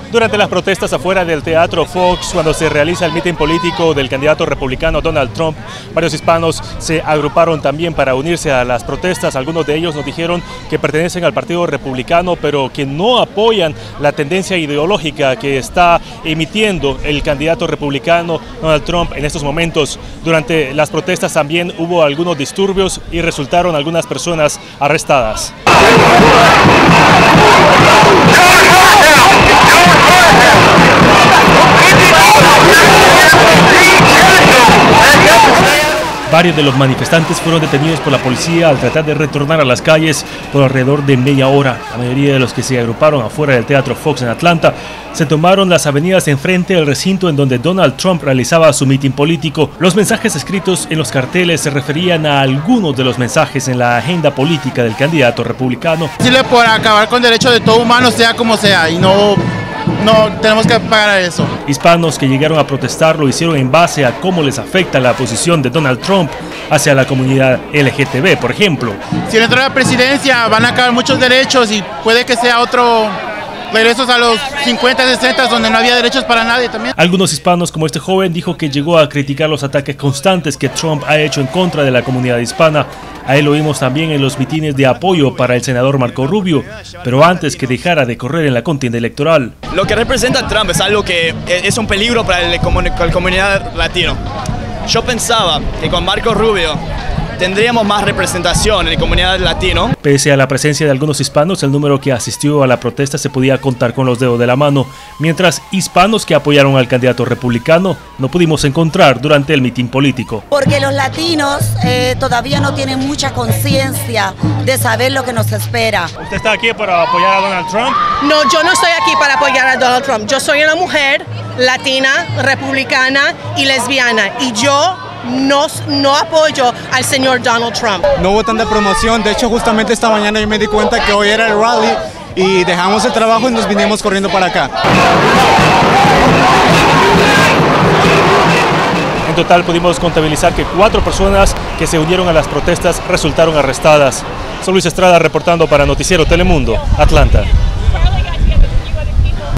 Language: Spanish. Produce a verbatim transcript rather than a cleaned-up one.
Durante las protestas afuera del Teatro Fox, cuando se realiza el mitin político del candidato republicano Donald Trump, varios hispanos se agruparon también para unirse a las protestas. Algunos de ellos nos dijeron que pertenecen al Partido Republicano, pero que no apoyan la tendencia ideológica que está emitiendo el candidato republicano Donald Trump en estos momentos. Durante las protestas también hubo algunos disturbios y resultaron algunas personas arrestadas. Varios de los manifestantes fueron detenidos por la policía al tratar de retornar a las calles por alrededor de media hora. La mayoría de los que se agruparon afuera del Teatro Fox en Atlanta se tomaron las avenidas enfrente del recinto en donde Donald Trump realizaba su mitin político. Los mensajes escritos en los carteles se referían a algunos de los mensajes en la agenda política del candidato republicano. Decirle por acabar con derechos de todo humano, sea como sea, y no... No tenemos que pagar a eso. Hispanos que llegaron a protestar lo hicieron en base a cómo les afecta la posición de Donald Trump hacia la comunidad L G T B, por ejemplo. Si entra a la presidencia van a acabar muchos derechos y puede que sea otro regresos a los cincuenta, sesenta, donde no había derechos para nadie también. Algunos hispanos, como este joven, dijo que llegó a criticar los ataques constantes que Trump ha hecho en contra de la comunidad hispana. A él lo vimos también en los mitines de apoyo para el senador Marco Rubio, pero antes que dejara de correr en la contienda electoral. Lo que representa Trump es algo que es un peligro para la comunidad latina. Yo pensaba que con Marco Rubio tendríamos más representación en la comunidad latina. Pese a la presencia de algunos hispanos, el número que asistió a la protesta se podía contar con los dedos de la mano, mientras hispanos que apoyaron al candidato republicano no pudimos encontrar durante el mitin político. Porque los latinos eh, todavía no tienen mucha conciencia de saber lo que nos espera. ¿Usted está aquí para apoyar a Donald Trump? No, yo no estoy aquí para apoyar a Donald Trump. Yo soy una mujer latina, republicana y lesbiana, y yo No, no apoyo al señor Donald Trump. No hubo tanta promoción, de hecho justamente esta mañana yo me di cuenta que hoy era el rally y dejamos el trabajo y nos vinimos corriendo para acá. En total pudimos contabilizar que cuatro personas que se unieron a las protestas resultaron arrestadas. Soy Luis Estrada reportando para Noticiero Telemundo, Atlanta.